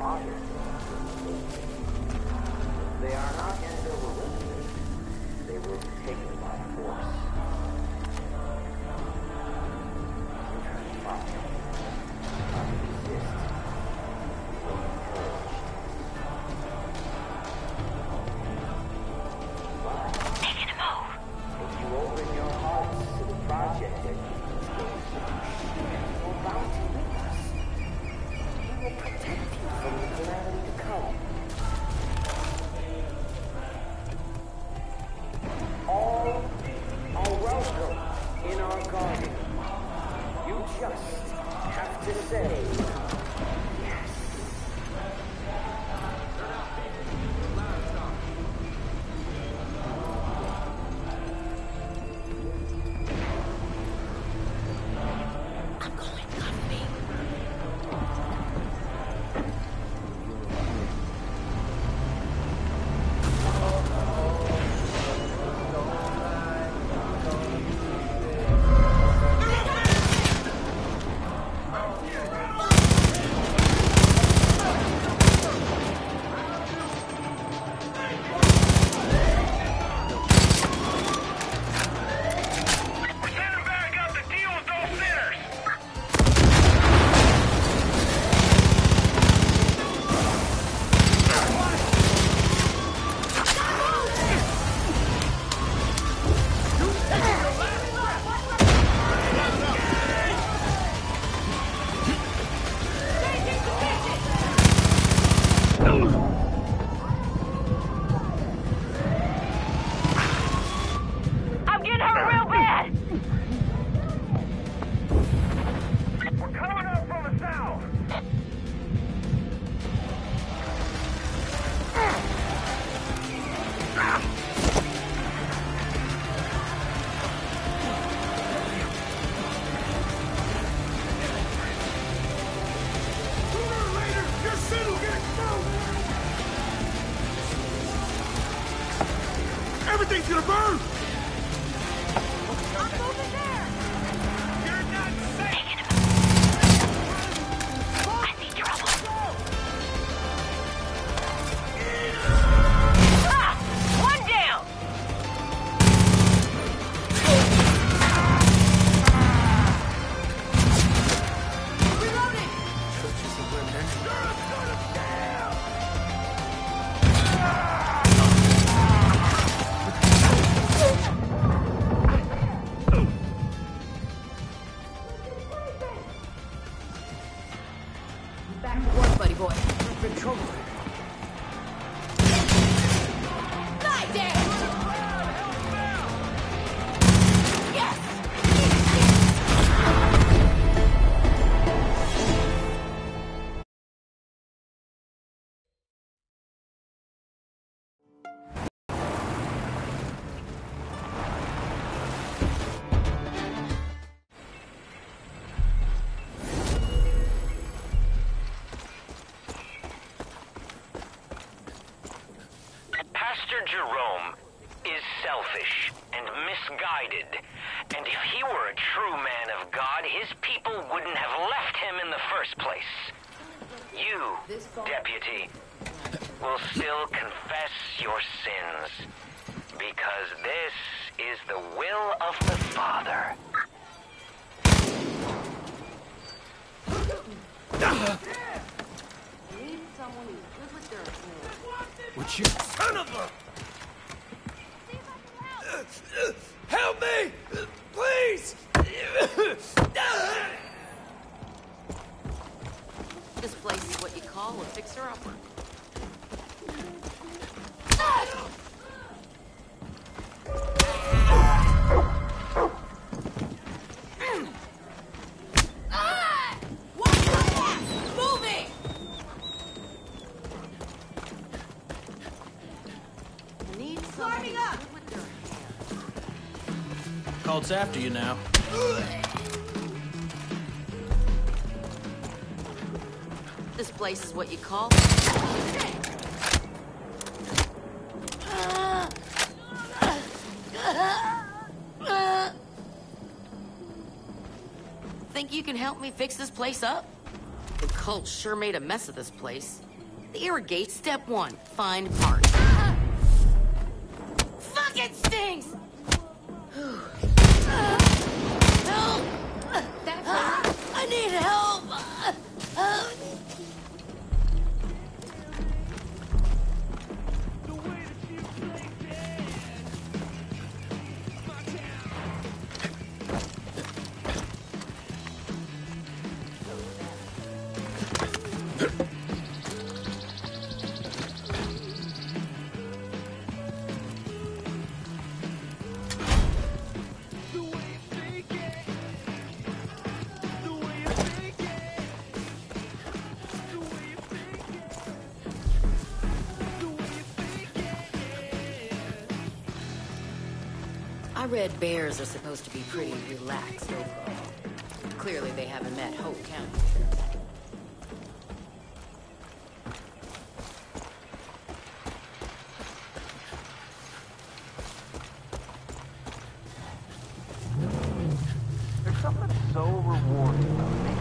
fire. They are not yet eliminated. They will be taken by force. Return fire. Resist. Will be purged. But Making a move. if you open your hearts to the project that keeps going, you're bound to with us. We will protect you from the calamity to come. All are welcome in our garden. You just have to say yes. I'm going coffee. I'm getting hurt real bad! We're coming up from the south. Sooner or later, your shit will get exposed. Everything's gonna burn. I'm moving there! You're not safe. I see trouble. Ah! One down! Reloading! Back to work, buddy boy. You've been trouble. Die, Dad! Yes! Pastor Jerome is selfish and misguided. And if he were a true man of God, his people wouldn't have left him in the first place. You, deputy, will still confess your sins. Because this is the will of the Father. Need someone who's good with dirt. Would you son of a... Help me! Please! This place is what you call a fixer-upper. Moving! Need climbing up. Cult's after you now. This place is what you call. Think you can help me fix this place up? The cult sure made a mess of this place. The irrigate. Step 1. Find parts. Fuck, it stings! Help! I need help! I read bears are supposed to be pretty relaxed overall. Clearly they haven't met Hope County. There's something so rewarding about making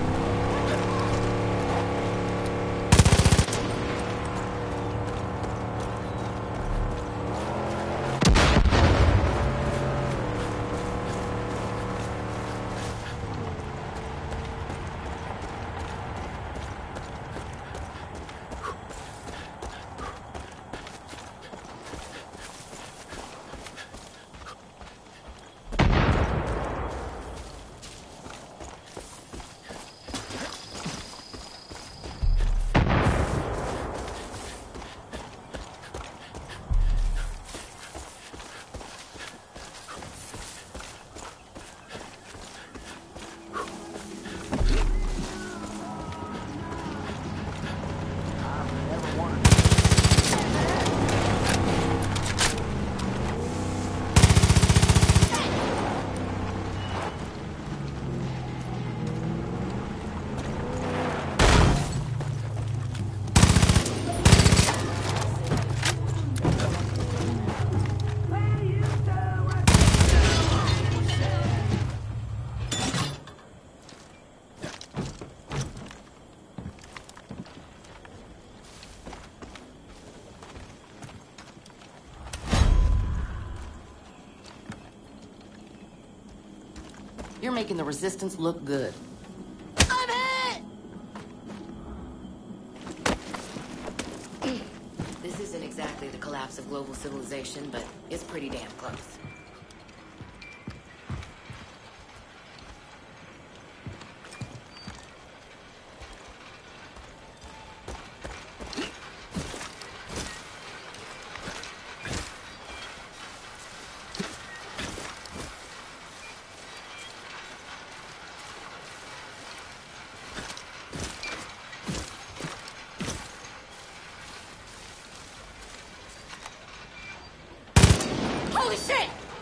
You're making the resistance look good. I'm hit! This isn't exactly the collapse of global civilization, but it's pretty damn close. Holy shit!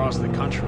across the country.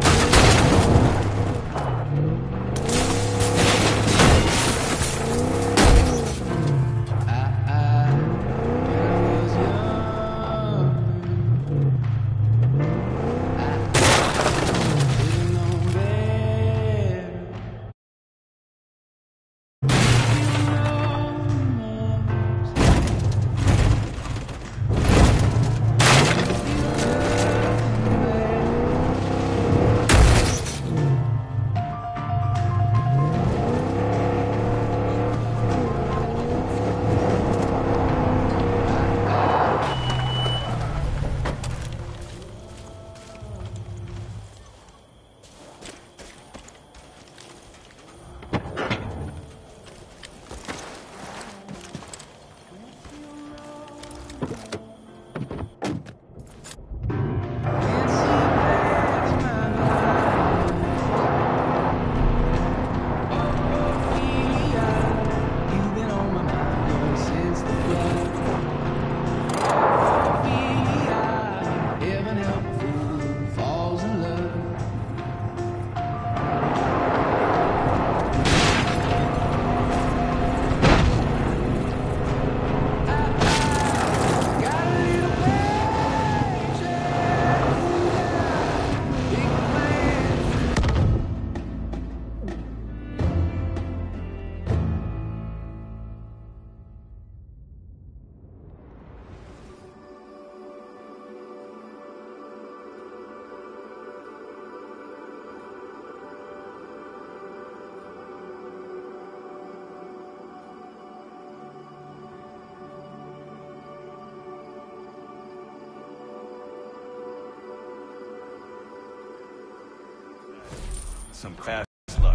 Some fast luck.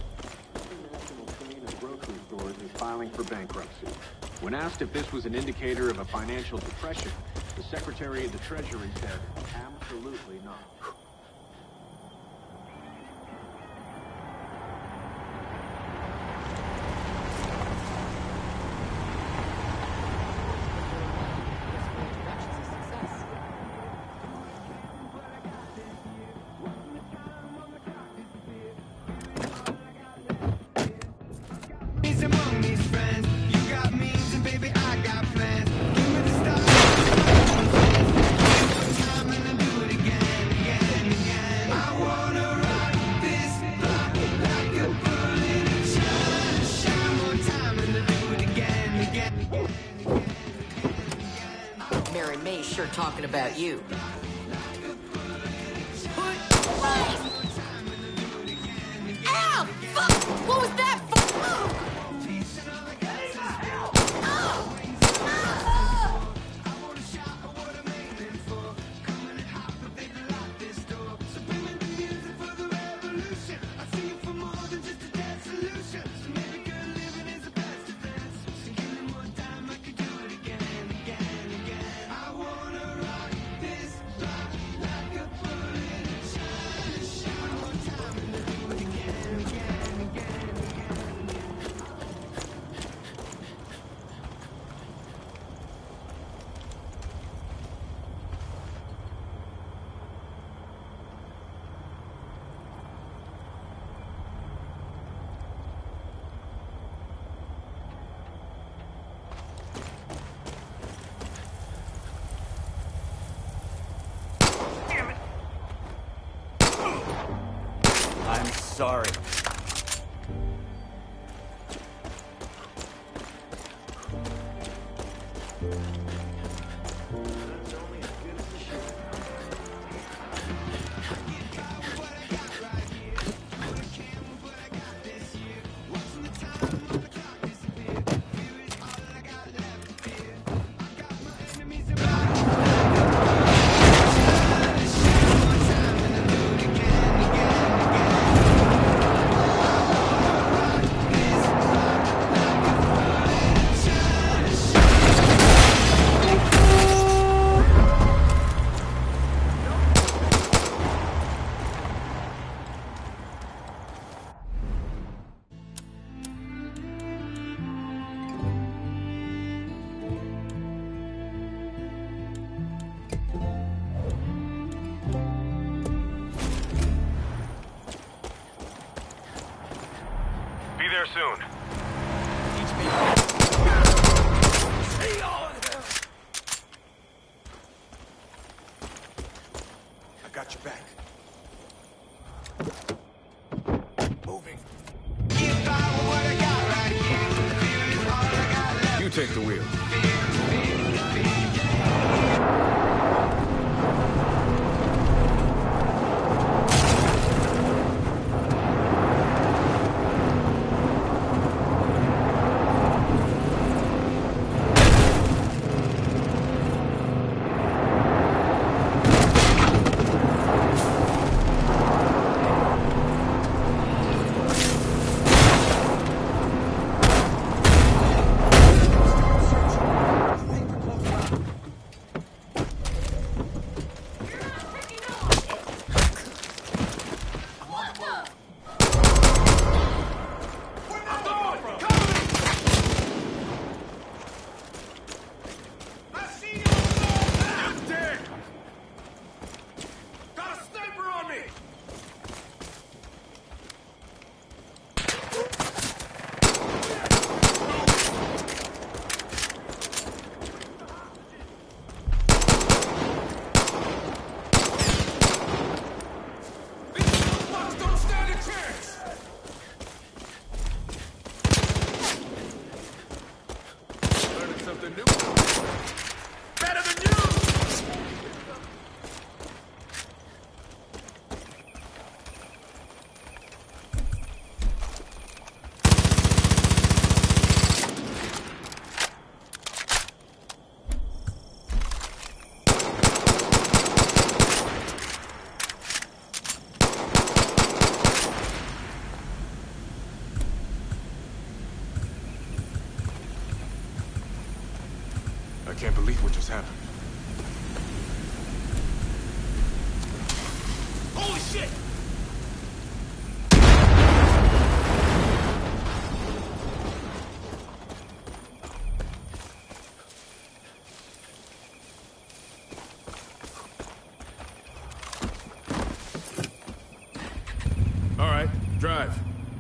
National chain of grocery stores is filing for bankruptcy. When asked if this was an indicator of a financial depression, the Secretary of the Treasury said, absolutely not. Mary May's sure talking about you. Ow! Fuck! What was that for? I'm sorry. soon. I got your back. Moving. You take the wheel. I can't believe what just happened. Holy shit! All right, drive.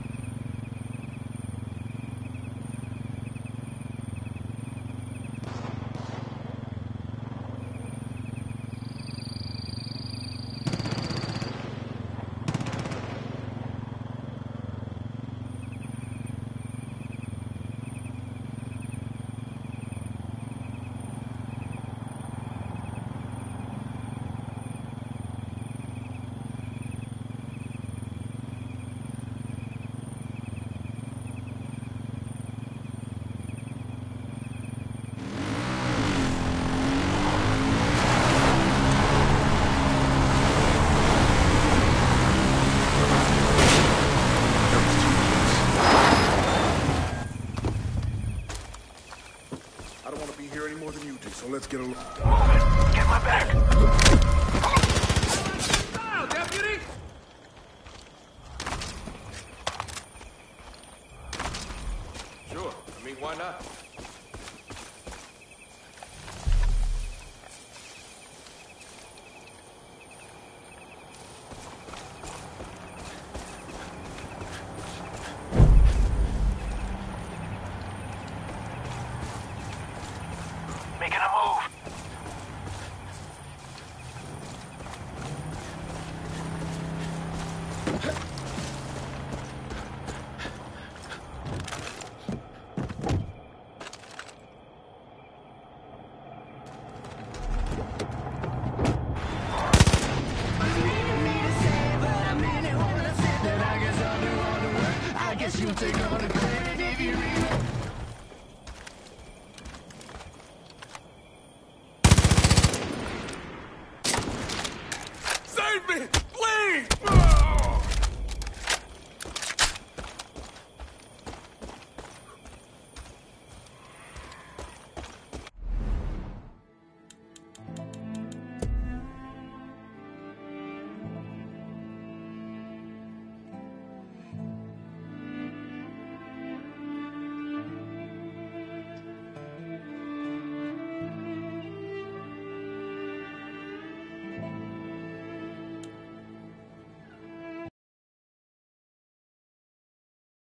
I don't want to be here any more than you do, so let's get along. Get my back! Now, deputy! Sure. I mean, why not? Making a move. Save me! Please!